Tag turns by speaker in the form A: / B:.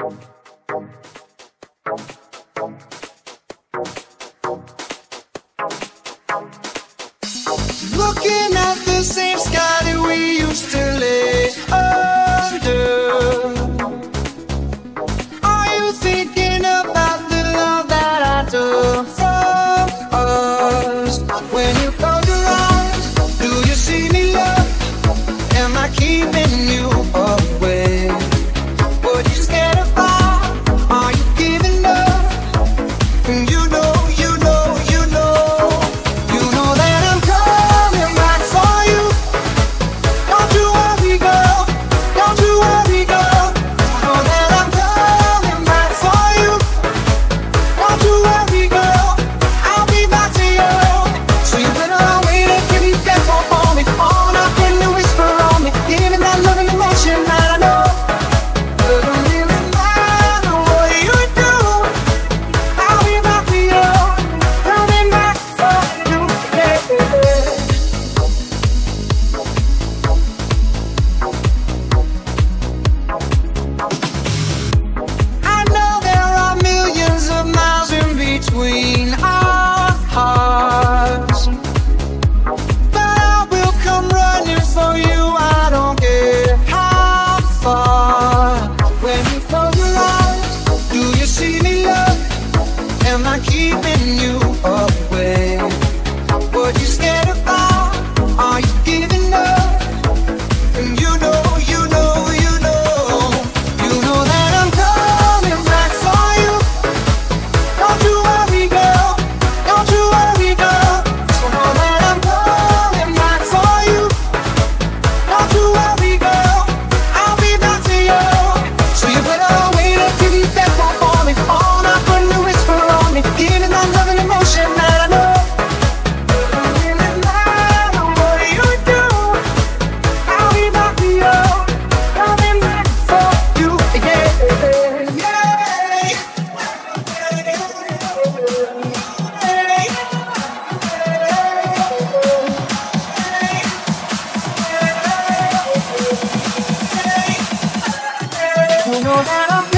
A: Looking at the same sky that we used to lay under. Are you thinking about the love that I took from us? When you close your eyes, do you see me, love? Am I keeping you away? Would you scared of fire? Are you giving up? And you know that I'm coming back for you. Don't you worry, girl. Don't you worry, girl. You know that I'm coming back for you. Don't you worry, girl. I'll be back to you. So you better wait and give me that phone on me. All up in the whisper on me. Giving that loving emotion that I know. Doesn't really matter what you do. I'll be back to you. Coming back for you. Yeah. I know there are millions of miles in between our hearts, but I will come running for you. I don't care how far. When you close your eyes, do you see me, love? Am I keeping you away? Would you scared of fire? Are you giving up? And you know that I'm coming back for you. Don't you worry, girl. Don't you worry, girl. So know that I'm coming back for you. Don't you worry, girl. I'll be back to you. So you better wait and give me that phone for me. All up when you whisper on me. Giving that loving emotion that I know. Doesn't really matter what you do. I'll be back to you. Coming back for you. Yeah. You know that I'm